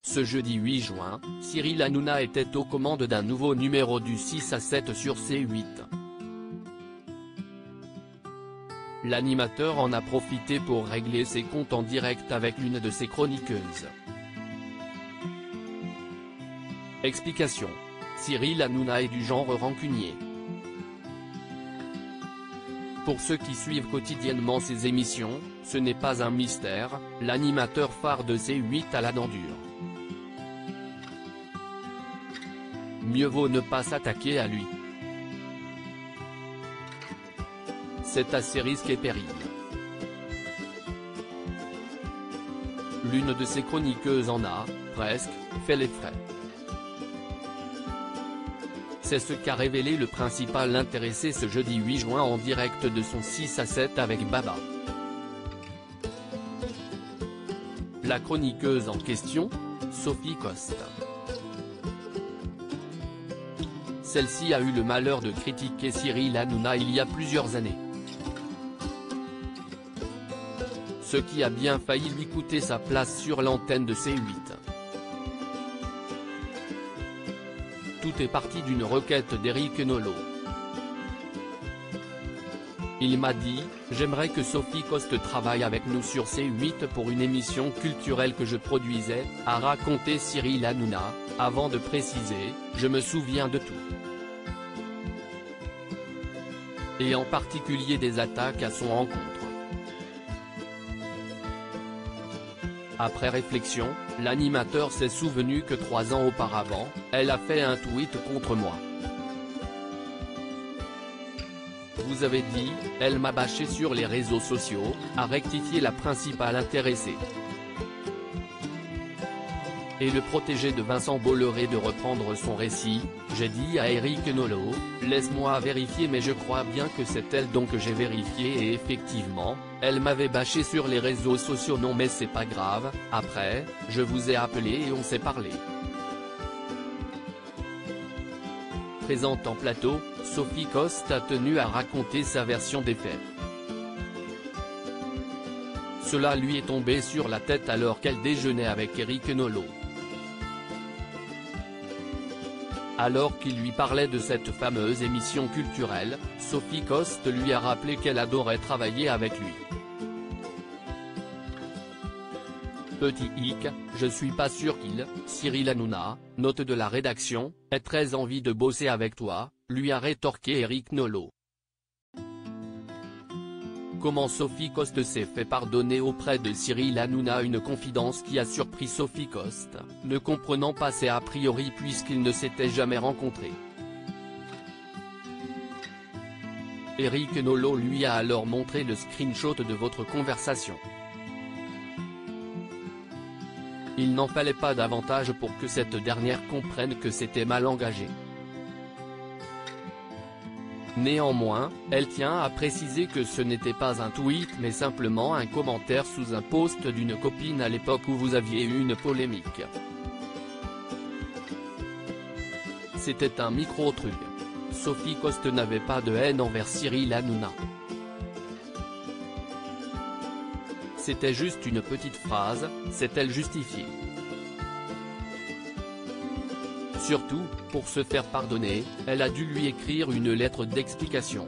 Ce jeudi 8 juin, Cyril Hanouna était aux commandes d'un nouveau numéro du 6 à 7 sur C8. L'animateur en a profité pour régler ses comptes en direct avec l'une de ses chroniqueuses. Explication. Cyril Hanouna est du genre rancunier. Pour ceux qui suivent quotidiennement ses émissions, ce n'est pas un mystère, l'animateur phare de C8 a la dent dure. Mieux vaut ne pas s'attaquer à lui. C'est à ses risques et périls. L'une de ses chroniqueuses en a, presque, fait les frais. C'est ce qu'a révélé le principal intéressé ce jeudi 8 juin en direct de son 6 à 7 avec Baba. La chroniqueuse en question, Sophie Coste. Celle-ci a eu le malheur de critiquer Cyril Hanouna il y a plusieurs années. Ce qui a bien failli lui coûter sa place sur l'antenne de C8. Tout est parti d'une requête d'Éric Nolot. Il m'a dit « J'aimerais que Sophie Coste travaille avec nous sur C8 pour une émission culturelle que je produisais », a raconté Cyril Hanouna, avant de préciser « Je me souviens de tout ». Et en particulier des attaques à son encontre. Après réflexion, l'animateur s'est souvenu que 3 ans auparavant, elle a fait un tweet contre moi. Vous avez dit, elle m'a bâché sur les réseaux sociaux, a rectifié la principale intéressée. Et le protégé de Vincent Bolloré de reprendre son récit, j'ai dit à Éric Nolot, laisse-moi vérifier mais je crois bien que c'est elle donc j'ai vérifié et effectivement, elle m'avait bâché sur les réseaux sociaux non mais c'est pas grave, après, je vous ai appelé et on s'est parlé. Présente en plateau, Sophie Coste a tenu à raconter sa version des faits. Cela lui est tombé sur la tête alors qu'elle déjeunait avec Éric Nolot. Alors qu'il lui parlait de cette fameuse émission culturelle, Sophie Coste lui a rappelé qu'elle adorait travailler avec lui. Petit hic, je suis pas sûr qu'il, Cyril Hanouna, note de la rédaction, ait très envie de bosser avec toi, lui a rétorqué Éric Nolot. Comment Sophie Coste s'est fait pardonner auprès de Cyril Hanouna, une confidence qui a surpris Sophie Coste, ne comprenant pas ses a priori puisqu'ils ne s'étaient jamais rencontrés. Éric Nolot lui a alors montré le screenshot de votre conversation. Il n'en fallait pas davantage pour que cette dernière comprenne que c'était mal engagé. Néanmoins, elle tient à préciser que ce n'était pas un tweet mais simplement un commentaire sous un post d'une copine à l'époque où vous aviez eu une polémique. C'était un micro-truc. Sophie Coste n'avait pas de haine envers Cyril Hanouna. C'était juste une petite phrase, s'est-elle justifiée. Surtout, pour se faire pardonner, elle a dû lui écrire une lettre d'explication.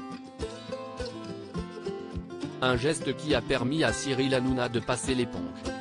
Un geste qui a permis à Cyril Hanouna de passer l'éponge.